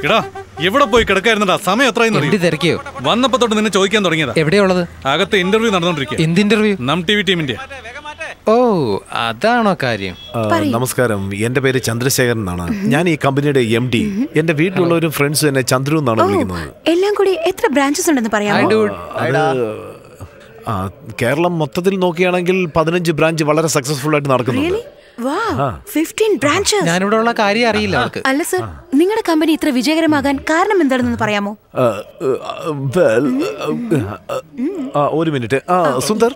എടാ എവിടെ പോയി കിടക്കായിരുന്നടാ? സമയം എത്രയെന്ന് തിരക്കിയോ? വന്നപ്പോ തൊട്ട് നിന്നെ ചോദിക്കാൻ തുടങ്ങിയതാ. എവിടെയുള്ളത്? അകത്ത് ഇന്റർവ്യൂ നടന്നോണ്ടിരിക്കുക. എന്ത് ഇന്റർവ്യൂ? നം ടിവി ടീമിന്റെ. ഓ അതാണോ കാര്യം? നമസ്കാരം, എന്റെ പേര് ചന്ദ്രശേഖരൻ എന്നാണ്. ഞാൻ ഈ കമ്പനിയുടെ MD. എന്റെ വീട്ടിലുള്ളവരും ഫ്രണ്ട്സും എന്നെ ചന്ദ്രു എന്നാണ് വിളിക്കുന്നത്. എല്ലാം കൂടി എത്ര ബ്രാഞ്ചസ് ഉണ്ടെന്ന് പറയാമോ? കേരളം മൊത്തത്തിൽ നോക്കുകയാണെങ്കിൽ 15 ബ്രാഞ്ച് വളരെ സക്സസ്ഫുൾ ആയിട്ട് നടക്കുന്നുണ്ട്. ഞാനിവിടെ ഉള്ള കാര്യം അറിയില്ല. അല്ല സർ, നിങ്ങളുടെ കമ്പനി ഇത്ര വിജയകരമാകാൻ കാരണം എന്താണെന്ന് പറയാമോ? ഒരു മിനിറ്റ്. സുന്ദർ,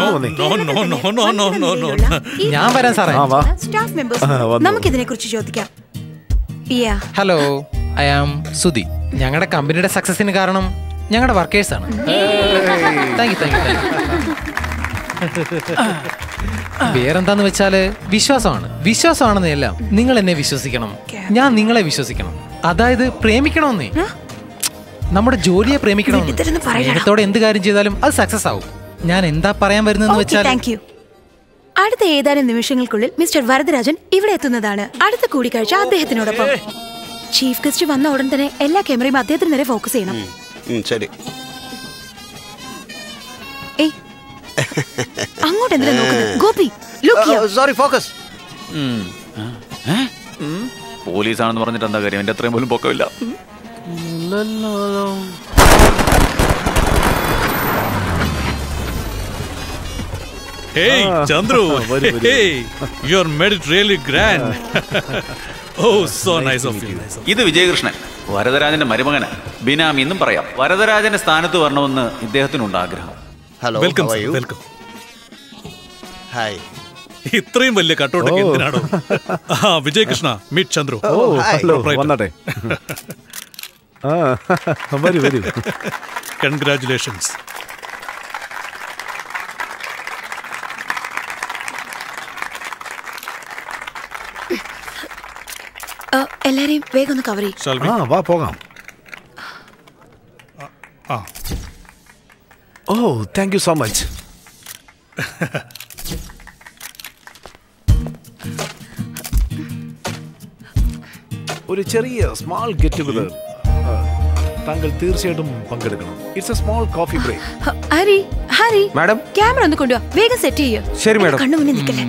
ഞാൻ വരാം സാറേ. സ്റ്റാഫ് മെമ്പേഴ്സ് നമുക്കിതിനെ കുറിച്ച് ചോദിക്കാം. Hello, I am Sudhi. ഞങ്ങളുടെ കമ്പനിയുടെ സക്സസിന് കാരണം ഞങ്ങളുടെ വർക്കേഴ്സ് ആണ്. Thank you. വേറെന്താന്ന് വെച്ചാല് വിശ്വാസമാണെന്ന് എല്ലാം. നിങ്ങൾ എന്നെ വിശ്വസിക്കണം, ഞാൻ നിങ്ങളെ വിശ്വസിക്കണം. അതായത് പ്രേമിക്കണമെന്നേ, നമ്മുടെ ജോലിയെ പ്രേമിക്കണമെന്ന്. സ്നേഹത്തോടെ എന്ത് കാര്യം ചെയ്താലും അത് സക്സസ് ആവും. ഞാൻ എന്താ പറയാൻ വരുന്നതെന്ന് വെച്ചാൽ, അടുത്ത ഏതാനും നിമിഷങ്ങൾക്കുള്ളിൽ മിസ്റ്റർ വരദരാജൻ ഇവിടെ എത്തുന്നതാണ്. അടുത്ത കൂടിക്കാഴ്ച അദ്ദേഹത്തിനോടൊപ്പം. ചീഫ് ഗസ്റ്റ് വന്ന ഉടൻ തന്നെ എല്ലാ ക്യാമറയും അദ്ദേഹത്തിന് നേരെ ഫോക്കസ് ചെയ്യണം. ശരി. അങ്ങോട്ട് എന്തിനാ നോക്കുന്നത്? Gopi, sorry, focus. പോലീസാണെന്ന് പറഞ്ഞിട്ട് എന്താ കാര്യം? എന്റെ അത്രയും പോലും പൊക്കമില്ല. Hey Chandru, hey, you are made it really grand. Oh, so nice of you. ഇത് വിജയകൃഷ്ണൻ, വരദരാജന്റെ മരുമകന്. ബിനാമി എന്നും പറയാം. വരദരാജന്റെ സ്ഥാനത്ത് വരണമെന്ന് ഇദ്ദേഹത്തിനുണ്ട് ആഗ്രഹം. Hello, welcome welcome. ഹായ്. ഇത്രയും വലിയ കട്ടൗട്ടൊക്കെ എന്തിനാണോ? വിജയകൃഷ്ണ, മീറ്റ് ചന്ദ്രു. വന്നട്ടെ. വരൂ. കൺഗ്രാറ്റുലേഷൻസ്. എല്ലാരെയും വേഗം ഒന്ന് കവർ ചെയ്യും. വാ പോകാം. ഓ, താങ്ക് യു സോ മച്ച്. ഒരു ചെറിയ സ്മാൾ ഗെറ്റ് ടുഗദർ താങ്കൾ തീർച്ചയായിട്ടും പങ്കെടുക്കണം. It's a small coffee break. Hari madam, camera ഒന്ന് കൊണ്ടുവാ, വേഗം സെറ്റ് ചെയ്യൂ. ശരി മാഡം. കണ്ണു മുന്നിൽ നിൽക്കല്ലേ.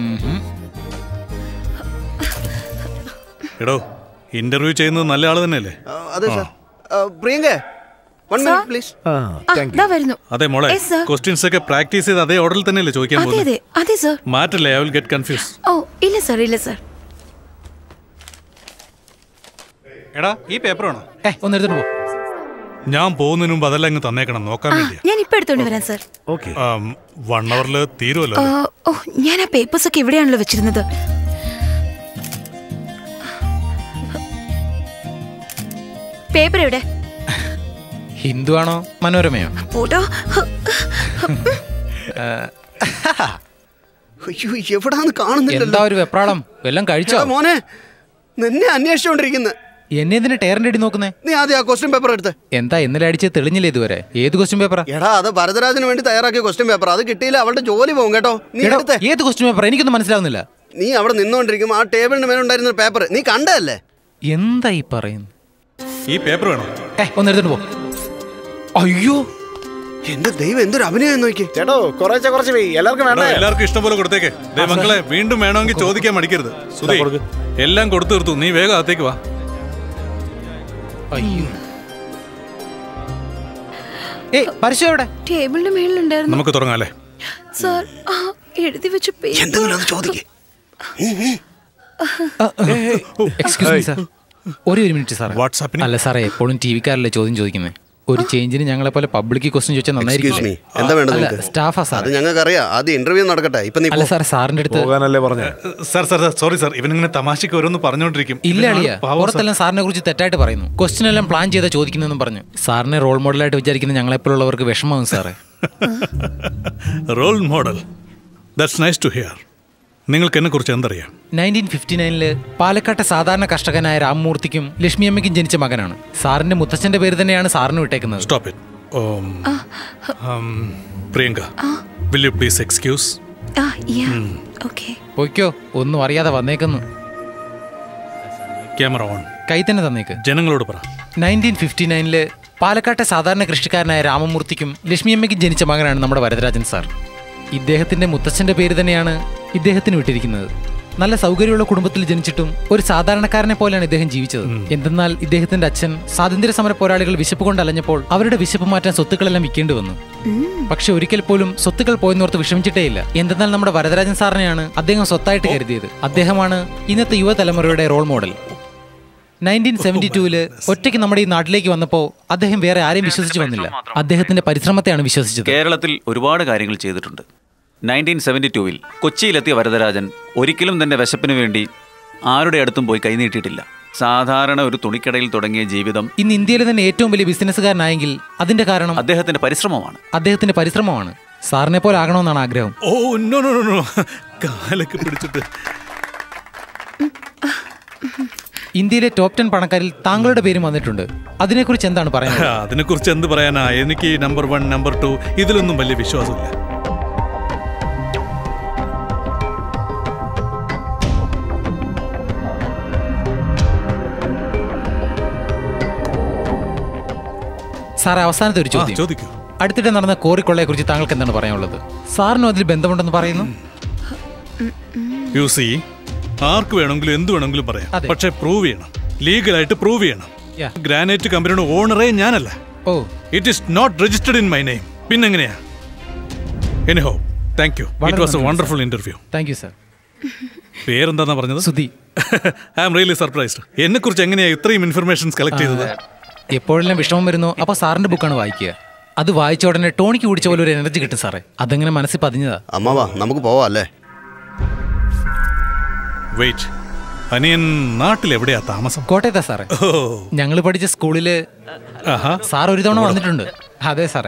എടോ, ഇന്റർവ്യൂ ചെയ്യുന്നത് നല്ല ആള് തന്നെയല്ലേ? അതെ സർ. Priyanka, 1 minute please. അതെ മോളെ, ക്വസ്റ്റ്യൻസ് ഒക്കെ പ്രാക്ടീസ് ചെയ്ത് അതേ ഓർഡറിൽ തന്നെയല്ലേ ചോദിക്കാൻ പോകുന്നത്? അതെ സർ. മാറ്റല്ലേ, ഐ വിൽ ഗെറ്റ് കൺഫ്യൂസ്. ഓ ഇല്ല സർ. എടാ, ഈ പേപ്പർ ആണോ? ഒന്ന് എടുത്തിട്ട് പോ. ഞാൻ പോകുന്നതിന് മുമ്പ് അതെല്ലാം അങ്ങ് തന്നേക്കണം, നോക്കാൻ വേണ്ടിയാ. ഞാൻ ഇപ്പൊ എടുത്തോണ്ട് വരാം സർ. 1 hourല് തീരുമല്ലോ. ഓ, ഞാൻ ആ പേപ്പേഴ്സ് ഒക്കെ ഇവിടെയാണല്ലോ വെച്ചിരുന്നത്. പേപ്പർ എവിടെ? ഹിന്ദു ആണോ മനോരമയോ? ഫോട്ടോ. എവിടാന്ന് കാണുന്നില്ല. എന്താ ഒരു വെപ്രാളം? എല്ലാം കഴിച്ചോ മോനെ? നിന്നെ അന്വേഷിച്ചോണ്ടിരിക്കുന്നത്. എന്നെ എന്തിനാ ടയറിന്റെ അടി നോക്കുന്നേ? നീ ആദ്യം ആ ക്വസ്റ്റ്യൻ പേപ്പർ എടുത്ത്. എന്താ ഇന്നലെ അടിച്ച് തെളിഞ്ഞില്ല ഇതുവരെ? ഏത് ക്വസ്റ്റ്യൻ പേപ്പറാ? എടാ, അത് വരദരാജന് വേണ്ടി തയ്യാറാക്കിയ ക്വസ്റ്റ്യൻ പേപ്പർ. അത് കിട്ടിയില്ല, അവളുടെ ജോലി പോകും കേട്ടോ. നീ എടുത്തേ. ഏത് ക്വസ്റ്റ്യൻ പേപ്പർ? എനിക്കൊന്നും മനസ്സിലാവുന്നില്ല. നീ അവിടെ നിന്നോണ്ടിരിക്കും, ആ ടേബിളിന് മേലുണ്ടായിരുന്ന പേപ്പർ നീ കണ്ടല്ലേ? എന്താ ഈ പറയുന്നത്? ഈ പേപ്പർ വേണോ? ഒന്ന് എടുത്തിട്ട് പോ. അയ്യോ, എന്റെ ദൈവം, എന്തൊരു അഭിനയം നോക്കി. ചേട്ടോ, കുറച്ച് എല്ലാവർക്കും വേണ്ട. എല്ലാവർക്കും ഇഷ്ടം പോലെ കൊടുത്തേക്ക്. മക്കളെ, വീണ്ടും വേണമെങ്കിൽ ചോദിക്കാൻ മടിക്കരുത്. സുധി, എല്ലാം കൊടുത്തു തീർത്തു. നീ വേഗം അകത്തേക്ക് വാ. അയ്യോ, പരസ്യം എവിടെ? ടേബിളിന്റെ മേളിലുണ്ടായിരുന്നു. നമുക്ക് തുടങ്ങാല്ലേ? സർ, എഴുതി വെച്ച പേപ്പർ. എന്തെങ്കിലും ചോദിക്കേ. എക്സ്ക്യൂസ് മീ സാർ, ഒരു മിനിറ്റ് സാർ. വാട്സാപ്പിൽ അല്ല സാറേ, എപ്പോഴും ടി വിക്കാരല്ലേ ചോദ്യം ചോദിക്കുന്നത്. ഒരു ചേഞ്ചിന് ഞങ്ങളെ പോലെ പബ്ലിക് ക്വസ്റ്റ്യൻ ചോദിച്ചാൽ നന്നായിരിക്കും. എന്താ വേണ്ടത്? സ്റ്റാഫാ സാർ. ഞങ്ങൾക്കറിയാം. ആദ്യം ഇന്റർവ്യൂ നടക്കട്ടെ. അല്ല സാർ, സാറിന്റെ അടുത്ത് പോകാനല്ലേ പറഞ്ഞേ? സോറി സാർ, ഇവനിങ്ങനെ തമാശക്ക് ഓരോന്ന് പറഞ്ഞോണ്ടിരിക്കും. ഇല്ല അളിയാ, പുറത്തെല്ലാം സാറിനെ കുറിച്ച് തെറ്റായിട്ട് പറയുന്നു. ക്വസ്റ്റ്യൻ എല്ലാം പ്ലാൻ ചെയ്താ ചോദിക്കുന്നതെന്നും പറഞ്ഞു. സാറിനെ റോൾ മോഡലായിട്ട് വിചാരിക്കുന്ന ഞങ്ങളെപ്പോലുള്ളവർക്ക് വിഷമാവും സാറേ. Role model, that's nice to hear. നിങ്ങൾക്ക് എന്നെ കുറിച്ച് എന്തറിയാം? 1959 പാലക്കാട്ടെ സാധാരണ കർഷകനായ രാമമൂർത്തിക്കും ലക്ഷ്മിയമ്മയ്ക്കും ജനിച്ച മകനാണ്. സാറിന്റെ മുത്തച്ഛന്റെ പേര് തന്നെയാണ് സാറിന് വിട്ടേക്കുന്നത്. Stop it. Priyanka, will you please excuse? പോയിക്കോ, ഒന്നും അറിയാതെ വന്നേക്കുന്നു. Camera on. കൈ തന്നെ തന്നേക്ക്. ജനങ്ങളോട് പറ. 1959 പാലക്കാട്ടെ സാധാരണ കൃഷിക്കാരനായ രാമമൂർത്തിക്കും ലക്ഷ്മിയമ്മയ്ക്കും ജനിച്ച മകനാണ് നമ്മുടെ വരദരാജൻ സാർ. ഇദ്ദേഹത്തിന്റെ മുത്തച്ഛന്റെ പേര് തന്നെയാണ് ഇദ്ദേഹത്തിന് വിട്ടിരിക്കുന്നത്. നല്ല സൗകര്യമുള്ള കുടുംബത്തിൽ ജനിച്ചിട്ടും ഒരു സാധാരണക്കാരനെ പോലെയാണ് ഇദ്ദേഹം ജീവിച്ചത്. എന്തെന്നാൽ ഇദ്ദേഹത്തിന്റെ അച്ഛൻ സ്വാതന്ത്ര്യ സമര പോരാളികൾ വിശപ്പ് കൊണ്ട് അലഞ്ഞപ്പോൾ അവരുടെ വിശപ്പ് മാറ്റാൻ സ്വത്തുക്കളെല്ലാം വിൽക്കേണ്ടി വന്നു. പക്ഷെ ഒരിക്കൽ പോലും സ്വത്തുക്കൾ പോയെന്നോർത്ത് വിഷമിച്ചിട്ടേയില്ല. എന്തെന്നാൽ നമ്മുടെ വരദരാജൻ സാറിനെയാണ് അദ്ദേഹം സ്വത്തായിട്ട് കരുതിയത്. അദ്ദേഹമാണ് ഇന്നത്തെ യുവതലമുറയുടെ റോൾ മോഡൽ. 1972 ഒറ്റയ്ക്ക് നമ്മുടെ ഈ നാട്ടിലേക്ക് വന്നപ്പോൾ അദ്ദേഹം വേറെ ആരെയും വിശ്വസിച്ച് വന്നില്ല. അദ്ദേഹത്തിന്റെ പരിശ്രമത്തെയാണ് വിശ്വസിച്ചത്. കേരളത്തിൽ ഒരുപാട് കാര്യങ്ങൾ ചെയ്തിട്ടുണ്ട്. 1972 കൊച്ചിയിലെത്തിയ വരദരാജൻ ഒരിക്കലും തന്റെ വിശപ്പിന് വേണ്ടി ആരുടെ അടുത്തും പോയി കൈനീട്ടിയിട്ടില്ല. സാധാരണ ഒരു തുണിക്കടയിൽ തുടങ്ങിയ ജീവിതം ഇന്ന് ഇന്ത്യയിലെ തന്നെ ഏറ്റവും വലിയ ബിസിനസ്സുകാരനായെങ്കിൽ അതിന്റെ കാരണം അദ്ദേഹത്തിന്റെ പരിശ്രമമാണ്. സാറിനെ പോലെ ആകണമെന്നാണ് ആഗ്രഹം. ഓ നോ നോ നോ, കാലൊക്കെ പിടിച്ചിട്ട്. ഇന്ത്യയിലെ ടോപ്പ് 10 പണക്കാരിൽ താങ്കളുടെ പേരും വന്നിട്ടുണ്ട്. അതിനെക്കുറിച്ച് എന്താണ് പറയുന്നത്? അതിനെക്കുറിച്ച് എന്ത് പറയാനാ, എനിക്ക് നമ്പർ 1 നമ്പർ 2 ഇതിലൊന്നും വലിയ വിശ്വാസമില്ല. സാറേ, അവസാനത്തെ ഒരു ചോദ്യം. അടുത്തിടെ നടന്ന കോറിക്കൊള്ളയെ കുറിച്ച് താങ്കൾക്ക് എന്താണ് പറയാനുള്ളത്? സാറിനും അതിൽ ബന്ധമുണ്ടെന്ന് പറയുന്നു. ആർക്ക് വേണമെങ്കിലും എന്ത് വേണമെങ്കിലും പറയാം, പക്ഷെ പ്രൂവ് ചെയ്യണം, ലീഗലായിട്ട് പ്രൂവ് ചെയ്യണം. ഗ്രാനൈറ്റ് കമ്പനിയുടെ ഓണറേ ഞാനല്ല. It is not registered in my name. പിന്നെങ്ങനെയാ? Anyhow, thank you. It was a wonderful interview. Thank you sir. പേരെന്താ പറഞ്ഞത്? Sudhi. I am really surprised. എന്നെ കുറിച്ച് എങ്ങനെയാ ഇത്രയും ഇൻഫർമേഷൻസ് കളക്ട് ചെയ്തത്? എപ്പോഴെല്ലാം വിഷമം വരുന്നു അപ്പോൾ സാറിന്റെ ബുക്കാണ് വായിക്കുക. അത് വായിച്ച ഉടനെ ടോണിക്ക് കുടിച്ച പോലെ ഒരു എനർജി കിട്ടും സാറേ. അതങ്ങനെ മനസ്സിൽ പതിഞ്ഞതാ. അമ്മാവാ, നമുക്ക് പോവാം അല്ലേ? വെയിറ്റ്, അനിയൻ നാട്ടിൽ എവിടെയാ താമസം? കോട്ടയത്താ സാറേ. ഞങ്ങൾ പഠിച്ച സ്കൂളില് സാർ ഒരു തവണ വന്നിട്ടുണ്ട്. അതെ സാറേ.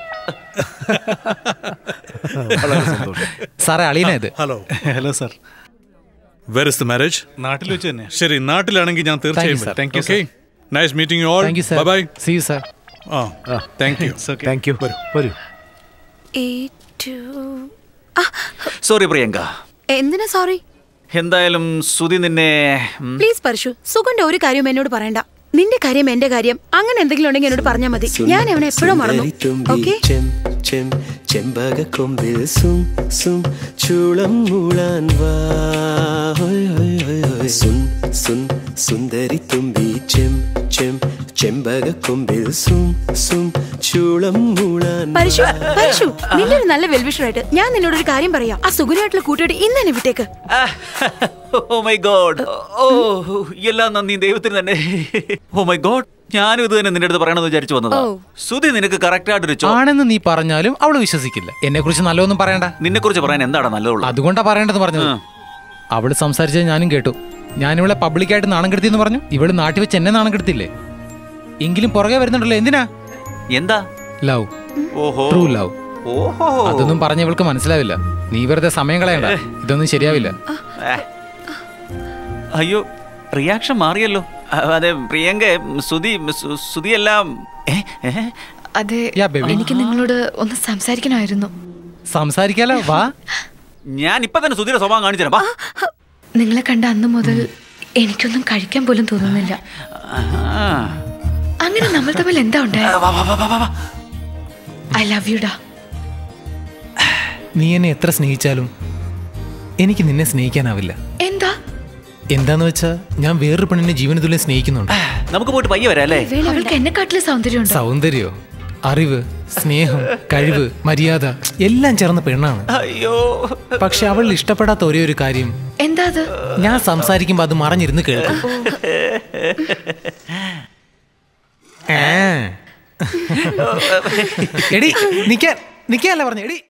സാറേ, അളിയനായത്. Hello sir. Where is the marriage? നാട്ടിൽ വെച്ച് തന്നെ. ശരി, നാട്ടിലാണെങ്കിൽ ഞാൻ തീർച്ചയായും. Thank you. Nice meeting you all. Thank you, sir. Bye bye. See you, sir. Thank you. Thank you. വരൂ. സോറി പ്രിയങ്ക. എന്തിനാ സോറി? എന്തായാലും സുധി നിന്നെ. പ്ലീസ് പരശു, സുഗന്റെ ഒരു കാര്യം എന്നോട് പറയണ്ട. നിന്റെ കാര്യം എന്റെ കാര്യം അങ്ങനെ എന്തെങ്കിലും ഉണ്ടെങ്കിൽ എന്നോട് പറഞ്ഞാൽ മതി. ഞാൻ അവനെ എപ്പോഴും മറന്നു. ഓക്കെ? ചെമ്പകക്കൊമ്പിൽ സും സും ചൂളം മൂളാൻ വാ. സുൻ സുൻ സുന്ദരി തുമ്പി ചെം ചെം ചെമ്പകക്കൊമ്പിൽ സും സും ചൂളം മൂളാൻ. പരശു, പരശു, നിന്റെ ഒരു നല്ല വെൽവിഷറായിട്ട് ഞാൻ നിന്നോട് ഒരു കാര്യം പറയാം. ആ സുഗുനായിട്ടുള്ള കൂട്ടുകാരി ഇന്ന് തന്നെ വിട്ടേക്ക്. Oh my God. ഓ, എല്ലാം നന്ദി ദൈവത്തിന് തന്നെ. ഓ മൈ ഗോഡ്, ഞാനും ഇത് തന്നെ നിന്റെ അടുത്ത് പറയണമെന്ന് വിചാരിച്ചു വന്നതാ. സുധി നിനക്ക് കറക്റ്റ് ആയിട്ടൊരു ആണെന്ന് നീ പറഞ്ഞാലും അവള് വിശ്വസിക്കില്ല. എന്നെ കുറിച്ച് നല്ലതൊന്നും പറയണ്ട. നിന്നെ കുറിച്ച് പറയാൻ എന്താണ് നല്ലതുള്ളത്? അതുകൊണ്ടാ പറയേണ്ടത് പറഞ്ഞത്. അവള് സംസാരിച്ചത് ഞാനും കേട്ടു. ഞാനിവളെ പബ്ലിക്കായിട്ട് നാണം കെടുത്തിയെന്ന് പറഞ്ഞു. ഇവള് നാട്ടിൽ വെച്ച് എന്നെ നാണം കെടുത്തില്ലേ? എങ്കിലും പുറകെ വരുന്നുണ്ടല്ലോ. എന്തിനാ? എന്താ? ലവ്. True love. അതൊന്നും പറഞ്ഞ ഇവൾക്ക് മനസ്സിലാവില്ല. നീ വെറുതെ സമയം കളയണ്ട. ഇതൊന്നും ശരിയാവില്ല. അയ്യോ, റിയാക്ഷൻ മാറിയല്ലോ. അതെ പ്രിയങ്ക, സുധിയെല്ലാം. അതെ, എനിക്ക് നിങ്ങളോട് ഒന്ന് സംസാരിക്കണമായിരുന്നു. സംസാരിക്കാലോ, വാ. ഞാൻ ഇപ്പൊ തന്നെ സുധിയുടെ സ്വഭാവം കാണിച്ചു തരാം. നിങ്ങളെ കണ്ട അന്ന് മുതൽ എനിക്കൊന്നും കഴിക്കാൻ പോലും തോന്നുന്നില്ല. അങ്ങനെ നമ്മൾ തമ്മിൽ എന്താ ഉണ്ടായ? ഐ ലവ് യു ഡാ. നീ എന്നെ എത്ര സ്നേഹിച്ചാലും എനിക്ക് നിന്നെ സ്നേഹിക്കാനാവില്ല. എന്താന്ന് വെച്ചാ ഞാൻ വേറൊരു പെണ്ണിനെ ജീവന തുല്യം സ്നേഹിക്കുന്നുണ്ട്. നമുക്ക് പോയിട്ട് പയ്യെ വരാം അല്ലേ? അവൾക്ക് എന്നെക്കാട്ടിലെ സൗന്ദര്യം. സൗന്ദര്യോ, അറിവ്, സ്നേഹം, കഴിവ്, മര്യാദ എല്ലാം ചേർന്ന പെണ്ണാണ്. അയ്യോ, പക്ഷെ അവൾ ഇഷ്ടപ്പെടാത്ത ഒരേ ഒരു കാര്യം. എന്താ? ഞാൻ സംസാരിക്കുമ്പോ അത് മറഞ്ഞിരുന്ന് കേൾക്കും. എടി നിക്കാനല്ല പറഞ്ഞ. എടി